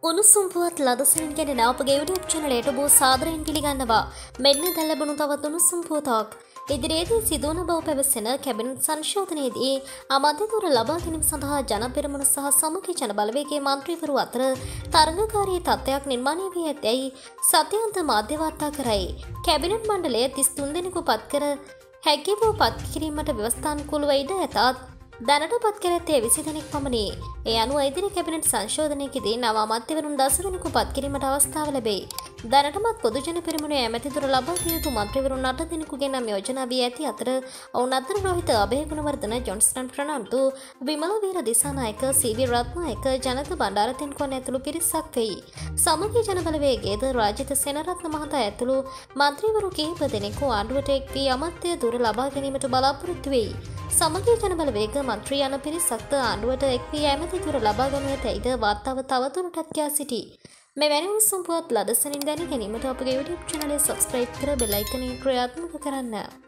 උණුසුම් පුවත් ලදසනින් ගැන අපගේ YouTube channel ඔබ සාදරයෙන් පිළිගන්නවා. මෙන්න දැන් ලැබුණු තවත් උණුසුම් පුවතක්. ඉදිරියේදී සිදුවන බව පැවසෙන කැබිනට් සංශෝධනයේදී අමාත්‍යවරු ලබා ගැනීම සඳහා ජන පෙරමුණ සහ සමගි ජන බලවේගයේ මන්ත්‍රීවරු අතර තරඟකාරී තත්ත්වයක් නිර්මාණය වී ඇතැයි සත්‍යාන්ත මාධ්‍ය වාර්තා කරයි. කැබිනට් මණ්ඩලය 33 දෙනෙකු පත් කර හැකි වූ පත් කිරීමට ව්‍යවස්ථානුකූලව ඉඩ ඇතත් දැනට පත් කර ඇත්තේ 20 දෙනෙක් පමණි. ඒ අනුව ඉදිරි කැබිනට් සංශෝධනයේදී නව අමාත්‍යවරුන් 10 දෙනෙකු පත් කිරීමට අවස්ථාව ලැබේ. දැනටමත් පොදු ජන පෙරමුණේ ඇමතිතුරු ලබා දිය යුතු මන්ත්‍රීවරුන් 8 දෙනෙකුගේ නම් යෝජනා වී ඇති අතර ඔවුන් අතර රෝහිත අබේගුණවර්ධන, ජොන්ස්ටන් ප්‍රනාන්දු, විමල වීර දිසානායක, සීවි රත්නායක, ජනක බණ්ඩාරතෙන්කොන් ඇතුළු පිරිසක් වෙයි. සමගි ජන බලවේගයේද රාජිත සේනරත්න මහතා ඇතුළු මන්ත්‍රීවරු කිහිප දෙනෙකු ආණ්ඩුවට එක් වී අමාත්‍ය දුර ලබා ගැනීමට බලාපොරොත්තු වෙයි. සමගි ජන බලවේග මන්ත්‍රී යන පිරිසක්ද ආණ්ඩුවට එක් වී ඇමති දුර ලබා ගැනීමටයිද වාර්තාව තවදුරටත් කියා සිටී. මෙවැනි උණුසුම් පුවත් ලදසනින් දැන ගැනීමට අපගේ YouTube channel එක subscribe කර bell icon එක ක්‍රියාත්මක කරන්න.